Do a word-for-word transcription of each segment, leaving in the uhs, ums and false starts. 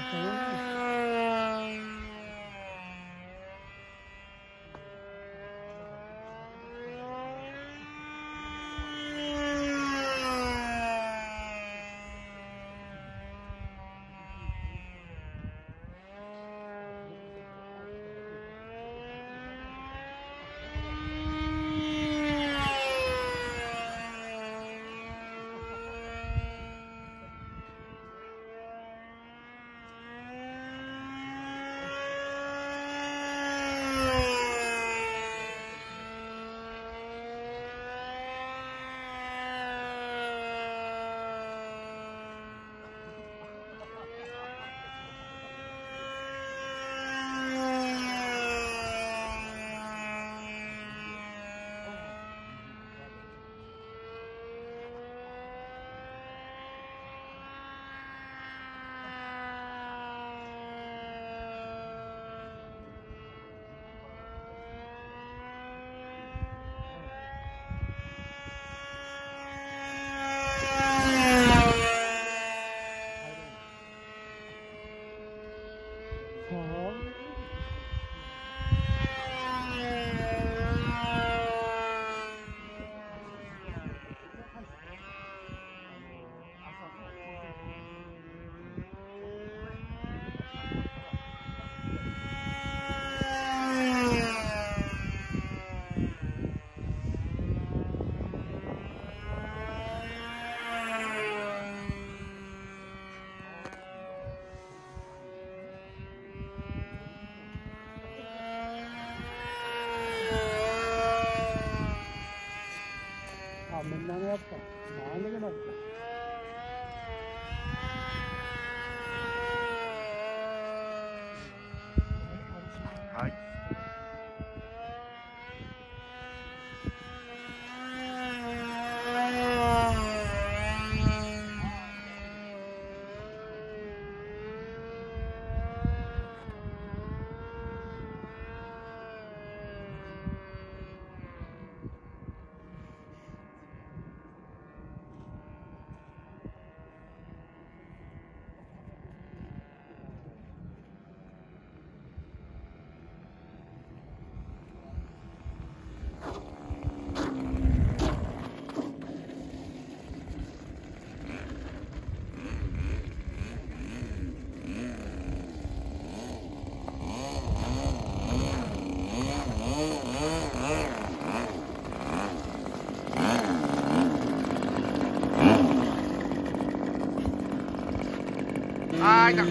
あーいた。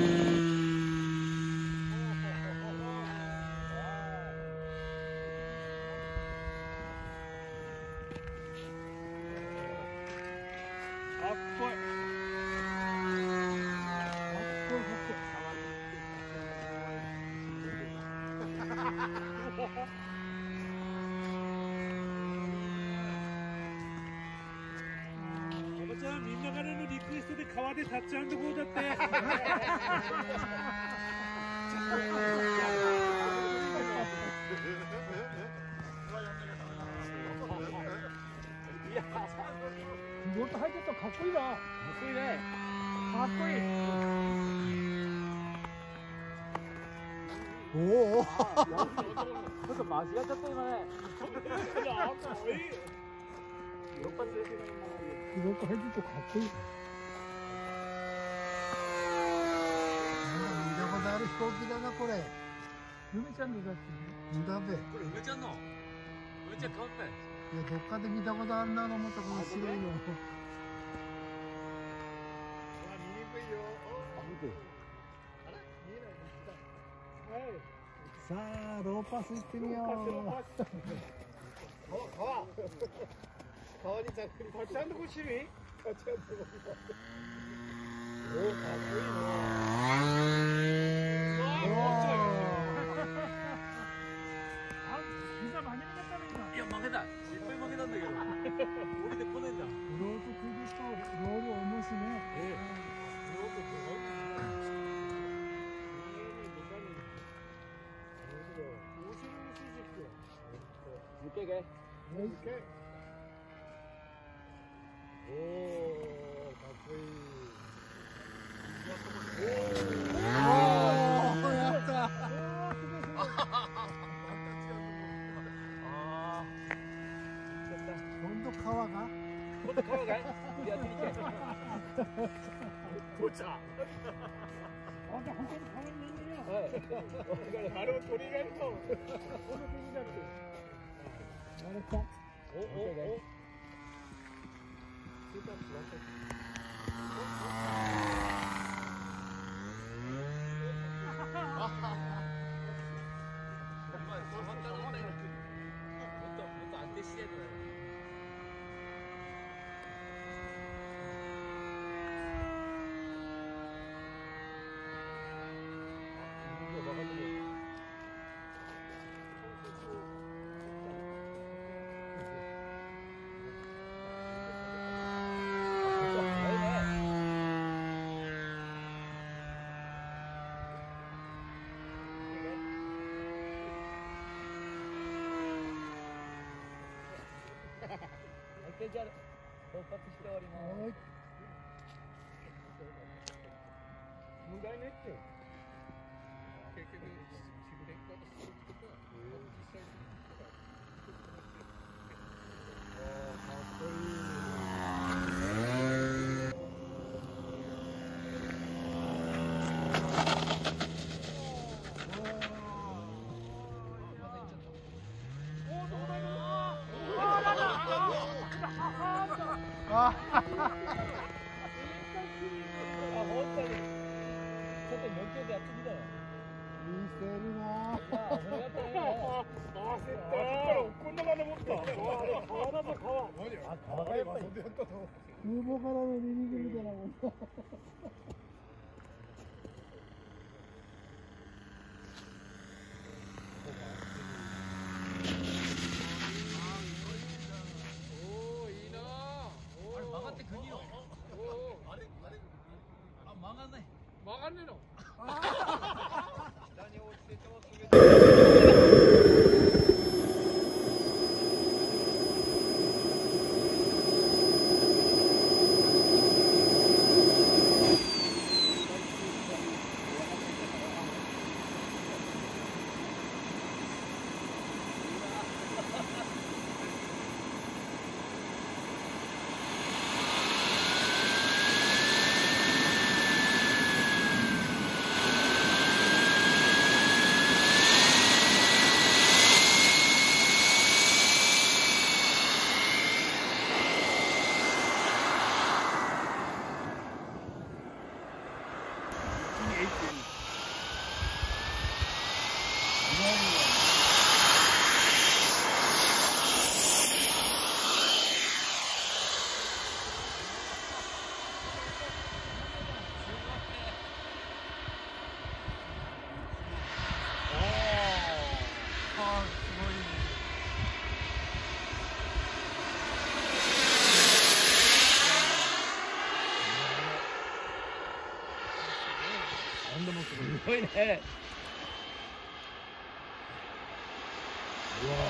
あっぽい。おばちゃん、みんなからのリクエストで川でタッチアンドゴーだって。 ボート入ってたらかっこいいな。かっこいいね。かっこいい。おお。ちょっと間違っちゃった今ね。ボート入ってたらかっこいい。 見たことある飛行機だなこれ。 梅ちゃんのだって。 だべ。 これ梅ちゃんの。梅ちゃん変わったよ。 いや、どっかで見たことあるなと思ったこの白いの。さあ、ローパス行ってみよう。川。川にざっくり。 ちゃんとこう種類？ お、かっこいい膝曲げなかったね今。 いや負けた。いっぱい負けたんだけど。降りてこねえんだ。 ロープくぐとロール重しね。 ええ。 Okay, guys. Okay. おお、かっこいい。おお。 ポチャあんた本当に変わんないんだよ。 あれを取り入れるとこの手にだってあれかおおおスーパープラントじゃあ到達しております。 問題ねって結局かっこいああ、本当に。ちょっともう一回やってみたら。 見せるなぁ。 あ、それやったらいいよ。 焦ったこんなまで持った。川だぞ川。 あ、川がやっぱり。 空母からのリリーグみたいなもん。 曲がんねえの。 すごいね。うわ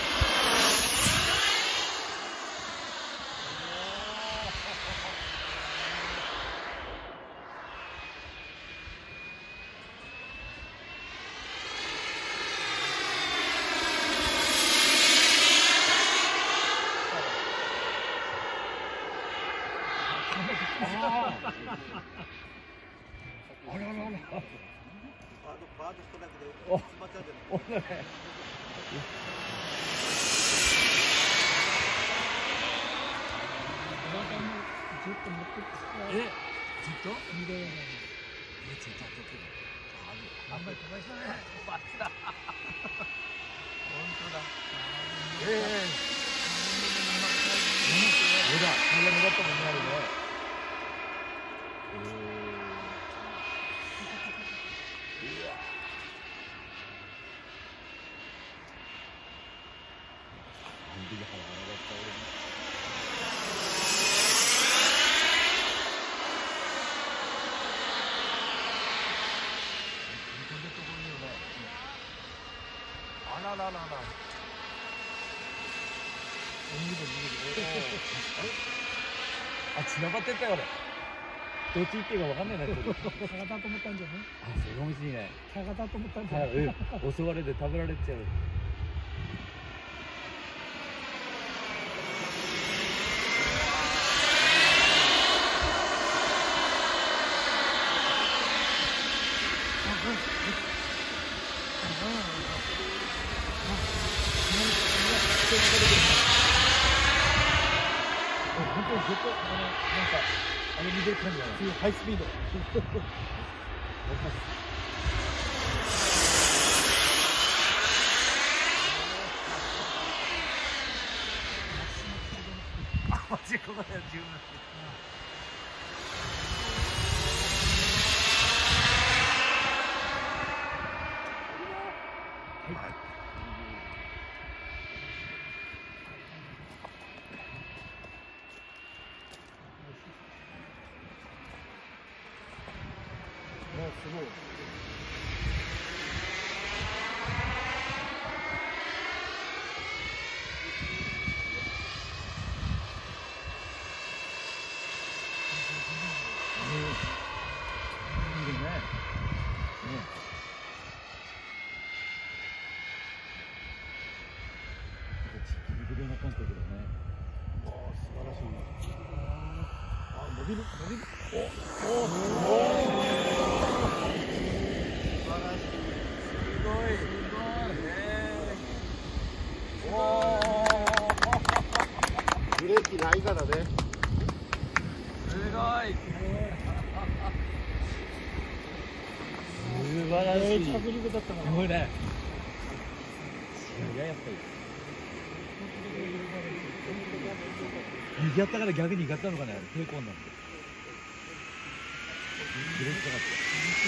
あららら。 バードストライクで詰まっちゃうじゃない。 おね。 ずっと持ってきえ、ずっと？ 見れない。 え、ちょっとちょっと。 あんまり飛ばしたね。 バツだ。本当だ。ええ。ほら、これ目立ったもんねあるね。あらららら。あ、繋がってったよ俺。どっち行っていいか分かんないなって。 タガタと思ったんじゃない？ あ、それかもしれない。 タガタと思ったんじゃはない？ い、襲われて食べられちゃう。 本当に絶対あのなんかあれ見てる感じじゃない。ハイスピード。あ、マジここで十分。すごい。いいね。ね。ギリギリな感覚だね。わあ、素晴らしい。あ、伸びる、伸びる。お、お、お。 ブレーキないからね。 すごい。素晴らしい。 着陸だったな。 すごいね。いややっぱり。右やったから逆にいかったのかね。抵抗になって。ブレーキかかって。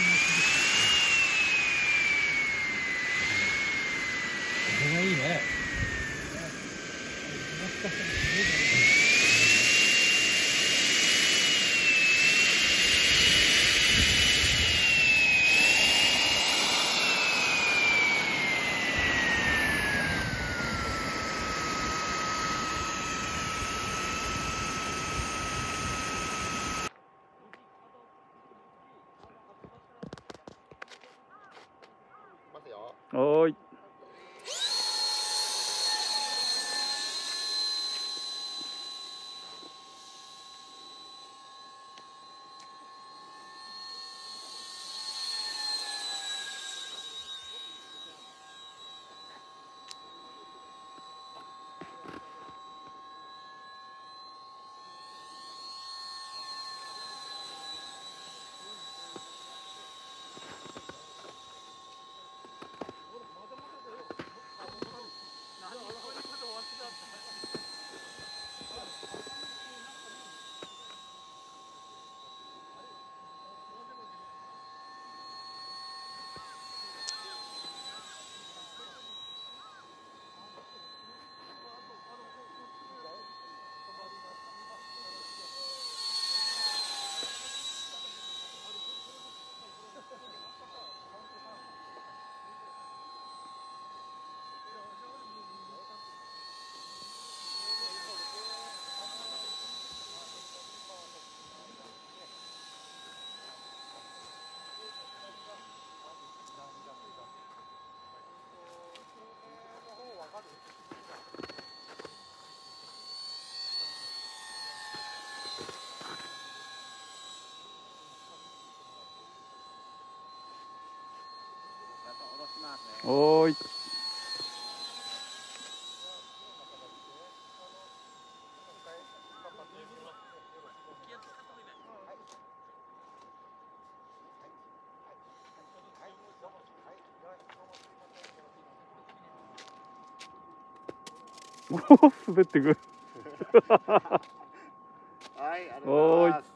これがいいね。 おーい。おーい。おお、滑ってくる。 はい、ありがとうございます。